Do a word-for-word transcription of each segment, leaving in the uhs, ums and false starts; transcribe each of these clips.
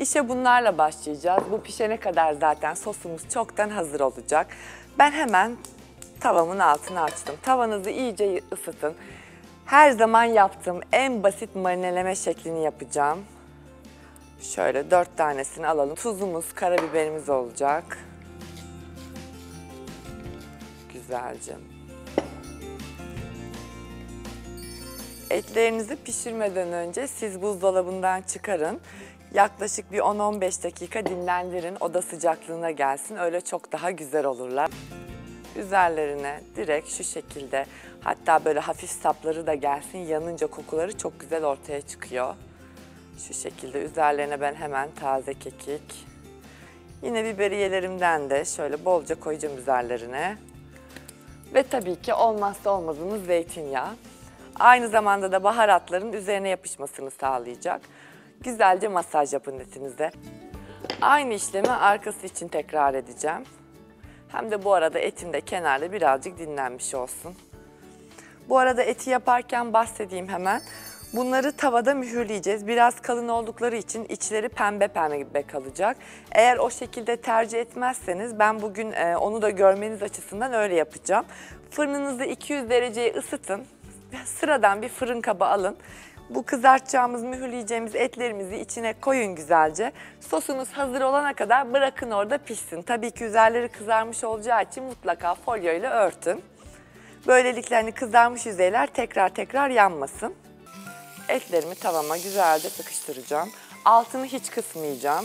İşe bunlarla başlayacağız. Bu pişene kadar zaten sosumuz çoktan hazır olacak. Ben hemen tavamın altını açtım. Tavanızı iyice ısıtın. Her zaman yaptığım en basit marineleme şeklini yapacağım. Şöyle dört tanesini alalım. Tuzumuz, karabiberimiz olacak. Güzelce. Etlerinizi pişirmeden önce siz buzdolabından çıkarın. Yaklaşık bir on on beş dakika dinlendirin. Oda sıcaklığına gelsin. Öyle çok daha güzel olurlar. Üzerlerine direkt şu şekilde, hatta böyle hafif sapları da gelsin. Yanınca kokuları çok güzel ortaya çıkıyor. Şu şekilde üzerlerine ben hemen taze kekik. Yine biberiyelerimden de şöyle bolca koyacağım üzerlerine. Ve tabii ki olmazsa olmazımız zeytinyağı. Aynı zamanda da baharatların üzerine yapışmasını sağlayacak. Güzelce masaj yapın etinize. Aynı işlemi arkası için tekrar edeceğim. Hem de bu arada etim de kenarda birazcık dinlenmiş olsun. Bu arada eti yaparken bahsedeyim hemen. Bunları tavada mühürleyeceğiz. Biraz kalın oldukları için içleri pembe pembe kalacak. Eğer o şekilde tercih etmezseniz ben bugün e, onu da görmeniz açısından öyle yapacağım. Fırınınızı iki yüz dereceye ısıtın. Sıradan bir fırın kabı alın. Bu kızartacağımız, mühürleyeceğimiz etlerimizi içine koyun güzelce. Sosunuz hazır olana kadar bırakın orada pişsin. Tabii ki üzerleri kızarmış olacağı için mutlaka folyo ile örtün. Böylelikle hani kızarmış yüzeyler tekrar tekrar yanmasın. Etlerimi tavama güzelce sıkıştıracağım. Altını hiç kısmayacağım.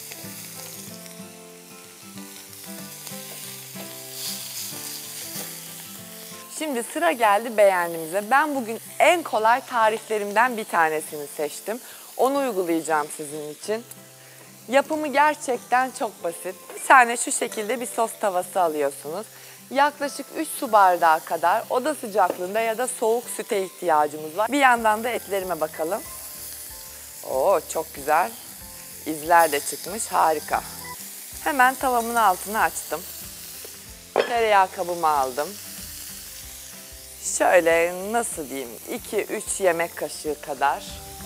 Şimdi sıra geldi beğendiğimize. Ben bugün en kolay tariflerimden bir tanesini seçtim. Onu uygulayacağım sizin için. Yapımı gerçekten çok basit. Bir tane şu şekilde bir sos tavası alıyorsunuz. Yaklaşık üç su bardağı kadar oda sıcaklığında ya da soğuk süte ihtiyacımız var. Bir yandan da etlerime bakalım. Oo, çok güzel. İzler de çıkmış, harika. Hemen tavamın altını açtım. Tereyağı kabımı aldım. Şöyle nasıl diyeyim, iki üç yemek kaşığı kadar.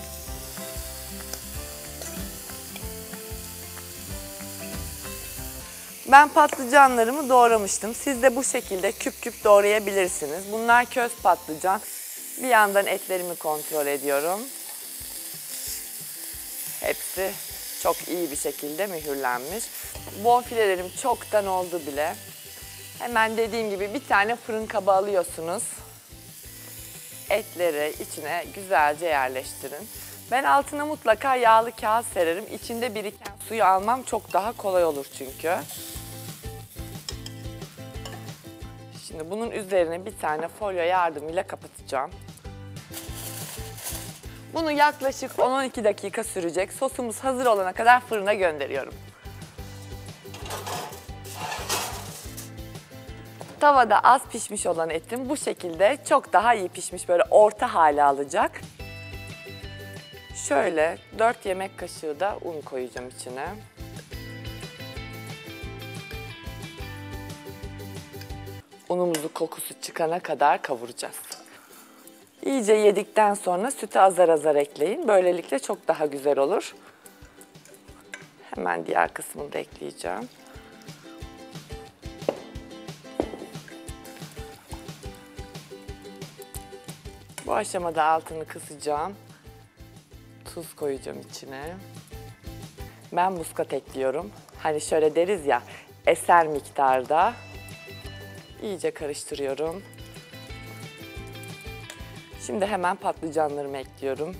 Ben patlıcanlarımı doğramıştım. Siz de bu şekilde küp küp doğrayabilirsiniz. Bunlar köz patlıcan. Bir yandan etlerimi kontrol ediyorum. Hepsi çok iyi bir şekilde mühürlenmiş. Bonfilelerim çoktan oldu bile. Hemen dediğim gibi bir tane fırın kabı alıyorsunuz. Etleri içine güzelce yerleştirin. Ben altına mutlaka yağlı kağıt sererim. İçinde biriken suyu almam çok daha kolay olur çünkü. Şimdi bunun üzerine bir tane folyo yardımıyla kapatacağım. Bunu yaklaşık on on iki dakika sürecek. Sosumuz hazır olana kadar fırına gönderiyorum. Tavada az pişmiş olan etim bu şekilde çok daha iyi pişmiş, böyle orta hale alacak. Şöyle dört yemek kaşığı da un koyacağım içine. Unumuzu kokusu çıkana kadar kavuracağız. İyice yedikten sonra sütü azar azar ekleyin. Böylelikle çok daha güzel olur. Hemen diğer kısmını da ekleyeceğim. Bu aşamada altını kısacağım. Tuz koyacağım içine. Ben muskat ekliyorum. Hani şöyle deriz ya, eser miktarda. İyice karıştırıyorum. Şimdi hemen patlıcanlarımı ekliyorum.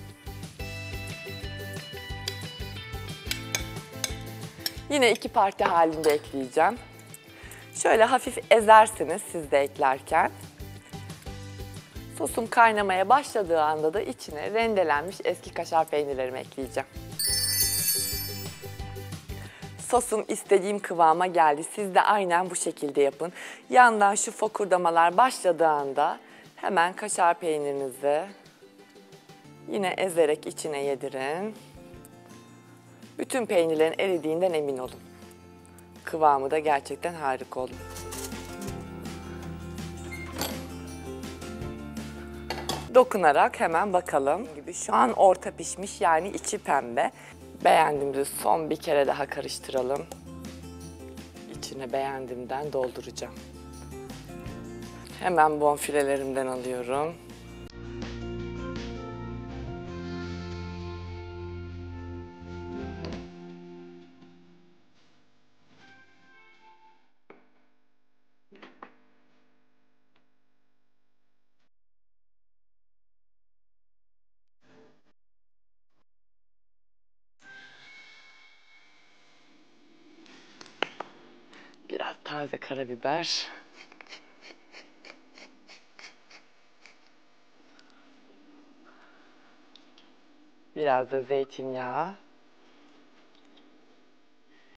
Yine iki parti halinde ekleyeceğim. Şöyle hafif ezersiniz siz de eklerken. Sosum kaynamaya başladığı anda da içine rendelenmiş eski kaşar peynirlerimi ekleyeceğim. Sosum istediğim kıvama geldi. Siz de aynen bu şekilde yapın. Yandan şu fokurdamalar başladığı anda hemen kaşar peynirinizi yine ezerek içine yedirin. Bütün peynirlerin eridiğinden emin olun. Kıvamı da gerçekten harika olur. Dokunarak hemen bakalım. Gibi şu an orta pişmiş, yani içi pembe. Beğendiğimizi son bir kere daha karıştıralım. İçine beğendiğimden dolduracağım. Hemen bonfilelerimden alıyorum. Biraz taze karabiber. Biraz da zeytinyağı.